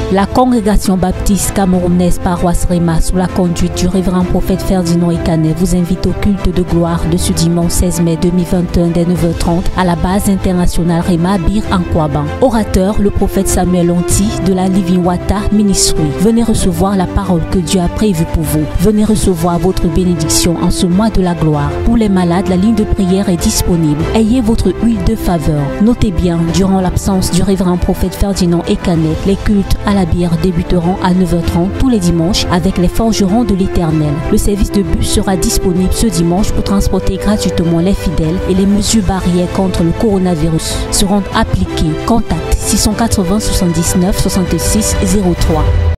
La congrégation baptiste camerounaise paroisse Réma sous la conduite du révérend prophète Ferdinand Ekanet vous invite au culte de gloire de ce dimanche 16 mai 2021 dès 9h30 à la base internationale Réma Bir en Kouaban. Orateur, le prophète Samuel Onti de la Living Water Ministry. Venez recevoir la parole que Dieu a prévue pour vous. Venez recevoir votre bénédiction en ce mois de la gloire. Pour les malades, la ligne de prière est disponible. Ayez votre huile de faveur. Notez bien, durant l'absence du révérend prophète Ferdinand Ekanet, les cultes à la bière débuteront à 9h30 tous les dimanches avec les forgerons de l'Éternel. Le service de bus sera disponible ce dimanche pour transporter gratuitement les fidèles et les mesures barrières contre le coronavirus seront appliquées. Contact 680 79 66 03.